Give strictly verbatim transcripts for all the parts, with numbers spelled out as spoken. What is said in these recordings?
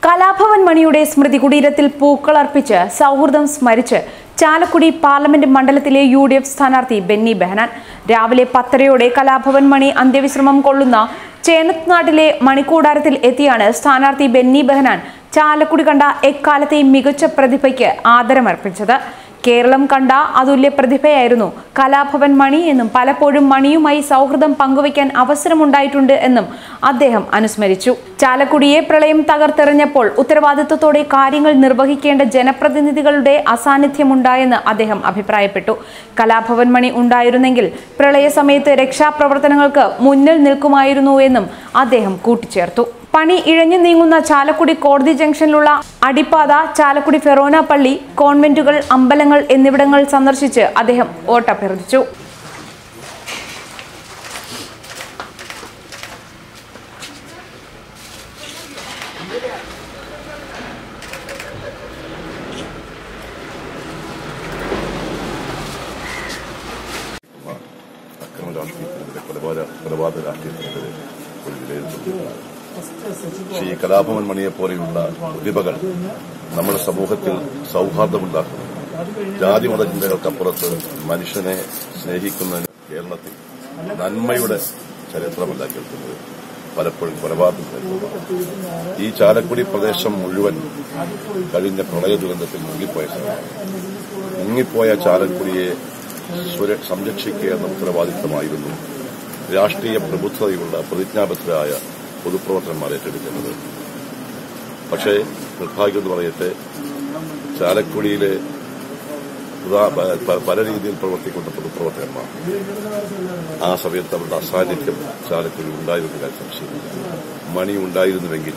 കലാഭവൻ മണിയുടെ സ്മൃതി കുടീരത്തിൽ പൂക്കളർപ്പിച്ച് സൗഹൃദം സ്മരിച്ച് ചാലക്കുടി പാർലമെന്റ് മണ്ഡലത്തിലെ യു ഡി എഫ് സ്ഥാനാർത്ഥി ബെന്നി ബെഹനാൻ രാവിലെ പത്തരയോടെ കലാഭവൻ മണി അന്ത്യവിശ്രമം കൊള്ളുന്ന ചേനത്നാട്ടിലെ മണിക്കൂടാരത്തിൽ എത്തിയാണ് സ്ഥാനാർത്ഥി ബെന്നി ബെഹനാൻ ചാലക്കുടി കണ്ട എക്കാലത്തെയും മികച്ച പ്രതിഭയ്ക്ക് ആദരമർപ്പിച്ചത്. കേരളം കണ്ട അതുല്യ പ്രതിഭയായിരുന്നു കലാഭവൻ മണി എന്നും പലപ്പോഴും മണിയുമായി സൗഹൃദം പങ്കുവയ്ക്കാൻ അവസരമുണ്ടായിട്ടുണ്ട് എന്നും അദ്ദേഹം അനുസ്മരിച്ചു. ചാലക്കുടിയെ പ്രളയം തകർത്തെറിഞ്ഞപ്പോൾ ഉത്തരവാദിത്വത്തോടെ കാര്യങ്ങൾ നിർവഹിക്കേണ്ട ജനപ്രതിനിധികളുടെ അസാന്നിധ്യമുണ്ടായെന്ന് അദ്ദേഹം അഭിപ്രായപ്പെട്ടു. കലാഭവൻ മണി ഉണ്ടായിരുന്നെങ്കിൽ പ്രളയ സമയത്ത് രക്ഷാപ്രവർത്തനങ്ങൾക്ക് മുന്നിൽ നിൽക്കുമായിരുന്നു എന്നും അദ്ദേഹം കൂട്ടിച്ചേർത്തു. പണി ഇഴഞ്ഞു നീങ്ങുന്ന ചാലക്കുടി കോടതി ജംഗ്ഷനിലുള്ള അടിപ്പാത, ചാലക്കുടി ഫെറോന പള്ളി, കോൺവെന്റുകൾ, അമ്പലങ്ങൾ എന്നിവിടങ്ങൾ സന്ദർശിച്ച് അദ്ദേഹം വോട്ടഭ്യർത്ഥിച്ചു. ശ്രീ കലാഭവൻ മണിയെ പോലെയുള്ള പ്രതിഭകൾ നമ്മുടെ സമൂഹത്തിൽ സൗഹാർദ്ദമുണ്ടാക്കുന്നു. ജാതി മത ചിന്തകൾക്കപ്പുറത്ത് മനുഷ്യനെ സ്നേഹിക്കുന്ന കേരളത്തിൽ നന്മയുടെ ചരിത്രമുണ്ടാക്കിയെടുക്കുന്നത് പലപ്പോഴും കൊലപാതകമാണ്. ഈ ചാലക്കുടി പ്രദേശം മുഴുവൻ കഴിഞ്ഞ പ്രളയ ദുരന്തത്തിൽ മുങ്ങിപ്പോയ സ്ഥലമാണ്. മുങ്ങിപ്പോയ ചാലക്കുടിയെ സംരക്ഷിക്കുക എന്ന ഉത്തരവാദിത്തമായിരുന്നു രാഷ്ട്രീയ പ്രബുദ്ധതയുള്ള പ്രതിജ്ഞാബദ്ധരായ പൊതുപ്രവർത്തകന്മാർ ഏറ്റെടുക്കുന്നത്. പക്ഷേ നിർഭാഗ്യം എന്ന് പറയട്ടെ, ചാലക്കുടിയിലെ പല രീതിയിൽ പ്രവർത്തിക്കുന്ന പൊതുപ്രവർത്തകന്മാർ ആ സമയത്ത് അവരുടെ അസാന്നിധ്യം ചാലക്കുടി ഉണ്ടായിരുന്ന സംശയമില്ല. മണി ഉണ്ടായിരുന്നുവെങ്കിൽ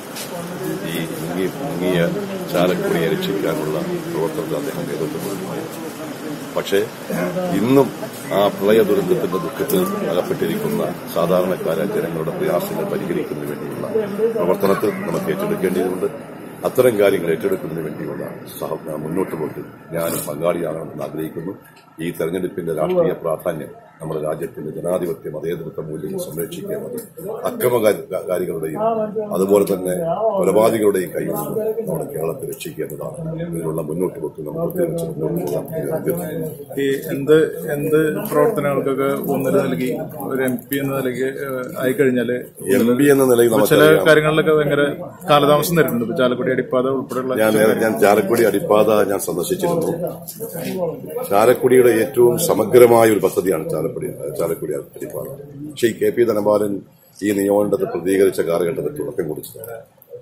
ഈ മുങ്ങി മുങ്ങിയ ചാലക്കുടിയെ രക്ഷിക്കാനുള്ള പ്രവർത്തനത്തിൽ അദ്ദേഹം നേതൃത്വം കൊടുക്കുമായിരുന്നു. പക്ഷേ ഇന്നും ആ പ്രളയ ദുരന്തത്തിന്റെ ദുഃഖത്തിൽ അകപ്പെട്ടിരിക്കുന്ന സാധാരണക്കാരായ ജനങ്ങളുടെ പ്രയാസങ്ങൾ പരിഹരിക്കുന്നതിന് വേണ്ടിയുള്ള പ്രവർത്തനത്തിൽ നമുക്ക് ഏറ്റെടുക്കേണ്ടതുണ്ട്. അത്തരം കാര്യങ്ങൾ ഏറ്റെടുക്കുന്നതിന് വേണ്ടിയുള്ള മുന്നോട്ട് പോക്ക് ഞാനും പങ്കാളിയാകണമെന്ന് ആഗ്രഹിക്കുന്നു. ഈ തെരഞ്ഞെടുപ്പിന്റെ രാഷ്ട്രീയ പ്രാധാന്യം നമ്മുടെ രാജ്യത്തിന്റെ ജനാധിപത്യ മതേതരത്വ മൂല്യങ്ങൾ സംരക്ഷിക്കേണ്ടത് അക്രമകാരികളുടെയും അതുപോലെ തന്നെ കൊലപാതകളുടെയും കയ്യിൽ നിന്ന് നമ്മുടെ കേരളത്തെ രക്ഷിക്കേണ്ടതാണ്. ഇതിനുള്ള മുന്നോട്ട് പോക്ക് നമുക്ക് ഒത്തൊരുമിച്ച് മുന്നോട്ട് പോകാൻ ഈ എന്ത് എന്ത് പ്രവർത്തനങ്ങൾക്കൊക്കെ ഊന്നൽ നൽകി ഒരു എം പി എന്ന നിലയ്ക്ക് ആയിക്കഴിഞ്ഞാല് എം പി എന്ന നിലയിൽ ചില കാര്യങ്ങളിലൊക്കെ ഭയങ്കര കാലതാമസം നേരിട്ടുണ്ട്. ചാലക്കുടി അടിപ്പാത ഉൾപ്പെടെയുള്ള ഞാൻ ഞാൻ ചാലക്കുടി അടിപ്പാത ഞാൻ സന്ദർശിച്ചിരുന്നു. ചാലക്കുടിയുടെ ഏറ്റവും സമഗ്രമായ ഒരു പദ്ധതിയാണ് ചാലക്കുടി ചാലക്കുടി അടിപ്പാത. പക്ഷേ ഈ കെ പി ധനപാലൻ ഈ നിയമനത്തിൽ പ്രതികരിച്ച കാലഘട്ടത്തിൽ തുടക്കം കുറിച്ചതാണ്.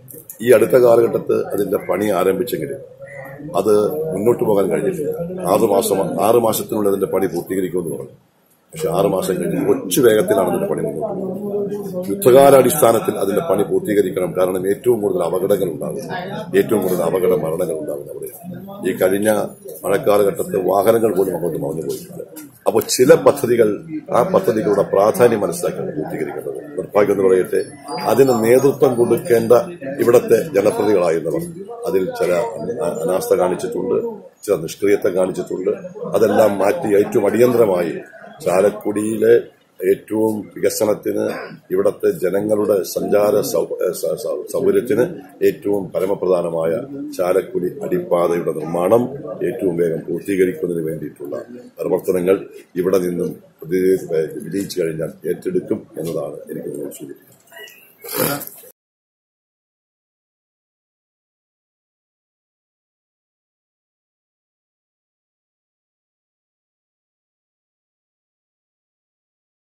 ഈ അടുത്ത കാലഘട്ടത്ത് അതിന്റെ പണി ആരംഭിച്ചെങ്കിലും അത് മുന്നോട്ട് പോകാൻ കഴിഞ്ഞിട്ടില്ല. ആറുമാസം ആറു മാസത്തിനുള്ളിൽ അതിന്റെ പണി പൂർത്തീകരിക്കുമെന്ന് പറഞ്ഞു. പക്ഷെ ആറുമാസം കഴിഞ്ഞ് കൊച്ചു വേഗത്തിലാണ് അതിന്റെ പണി മുന്നോട്ട് പോകുന്നത്. യുദ്ധകാലാടിസ്ഥാനത്തിൽ അതിന്റെ പണി പൂർത്തീകരിക്കണം. കാരണം ഏറ്റവും കൂടുതൽ അപകടങ്ങൾ ഉണ്ടാകും, ഏറ്റവും കൂടുതൽ അപകട മരണങ്ങൾ ഉണ്ടാകും അവിടെയാണ്. ഈ കഴിഞ്ഞ മഴക്കാലഘട്ടത്ത് വാഹനങ്ങൾ പോലും അങ്ങോട്ട് മറന്നു പോയിട്ടുണ്ട്. അപ്പോൾ ചില പദ്ധതികൾ ആ പദ്ധതികളുടെ പ്രാധാന്യം മനസ്സിലാക്കിയാണ് പൂർത്തീകരിക്കേണ്ടത്. നിർഭാഗ്യം എന്ന് പറയട്ടെ, അതിന് നേതൃത്വം കൊടുക്കേണ്ട ഇവിടത്തെ ജനപ്രതിനിധികളായിരുന്നവർ അതിൽ ചില അനാസ്ഥ കാണിച്ചിട്ടുണ്ട്, ചില നിഷ്ക്രിയത്വം കാണിച്ചിട്ടുണ്ട്. അതെല്ലാം മാറ്റി ഏറ്റവും അടിയന്തരമായി ചാലക്കുടിയിലെ ഏറ്റവും വികസനത്തിന്, ഇവിടത്തെ ജനങ്ങളുടെ സഞ്ചാര സൗകര്യത്തിന് ഏറ്റവും പരമപ്രധാനമായ ചാലക്കുടി അടിപ്പാതയുടെ നിർമ്മാണം ഏറ്റവും വേഗം പൂർത്തീകരിക്കുന്നതിന് വേണ്ടിയിട്ടുള്ള പ്രവർത്തനങ്ങൾ ഇവിടെ നിന്നും വിജയിച്ചു കഴിഞ്ഞാൽ ഏറ്റെടുക്കും എന്നതാണ് എനിക്ക് സൂചിപ്പിക്കുന്നത്.